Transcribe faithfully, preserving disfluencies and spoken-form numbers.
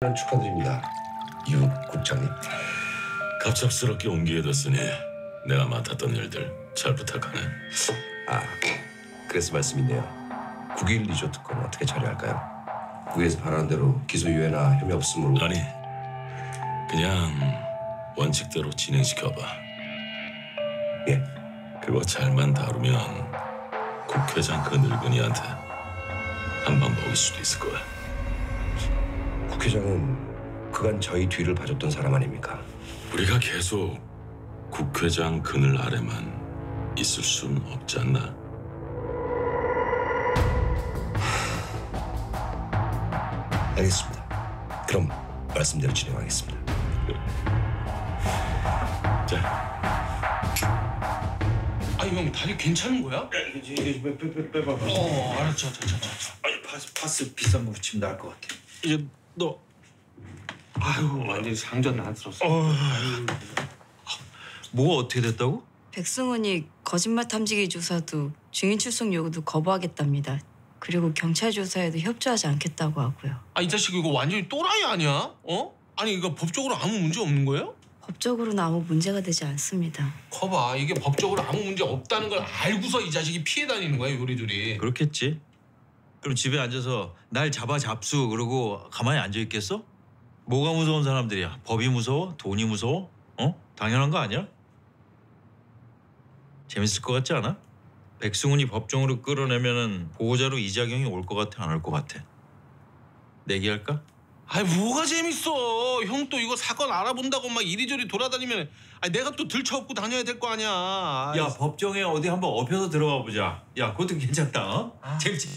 축하드립니다, 유 국장님. 갑작스럽게 옮기게 됐으니 내가 맡았던 일들 잘 부탁하네. 아, 그래서 말씀인데요. 국일 리조트 건 어떻게 처리할까요? 위에서 바라는 대로 기소 유예나 혐의 없음으로. 아니, 그냥 원칙대로 진행시켜봐. 예. 그거 잘만 다루면 국회장 그 늙은이한테 한 방 먹일 수도 있을 거야. 국회장은 그간 저희 뒤를 봐줬던 사람 아닙니까? 우리가 계속 국회장 그늘 아래만 있을 순 없지 않나? 알겠습니다. 그럼 말씀대로 진행하겠습니다. 그래. 자. 아니 형 다리 괜찮은 거야? 이제 이제 빼빼빼빼봐. 어 알았죠, 자, 자, 자, 자. 아니 파스 파스 비싼 거 치면 나을 것 같아. 이제 너. 아유 완전히 상전 난스러웠어. 어. 뭐가 어떻게 됐다고? 백승훈이 거짓말 탐지기 조사도 증인 출석 요구도 거부하겠답니다. 그리고 경찰 조사에도 협조하지 않겠다고 하고요. 아 이 자식 이거 완전히 또라이 아니야? 어? 아니 이거 법적으로 아무 문제 없는 거예요? 법적으로는 아무 문제가 되지 않습니다. 거봐 이게 법적으로 아무 문제 없다는 걸 알고서 이 자식이 피해 다니는 거야 요리조리. 그렇겠지. 그럼 집에 앉아서 날 잡아 잡수 그러고 가만히 앉아 있겠어? 뭐가 무서운 사람들이야? 법이 무서워? 돈이 무서워? 어? 당연한 거 아니야? 재밌을 것 같지 않아? 백승훈이 법정으로 끌어내면은 보호자로 이자경이 올 것 같아 안 올 것 같아? 내기할까? 아이 뭐가 재밌어? 형 또 이거 사건 알아본다고 막 이리저리 돌아다니면 아니 내가 또 들쳐업고 다녀야 될 거 아니야. 야 법정에 어디 한번 엎혀서 들어가 보자. 야 그것도 괜찮다. 어? 재밌지?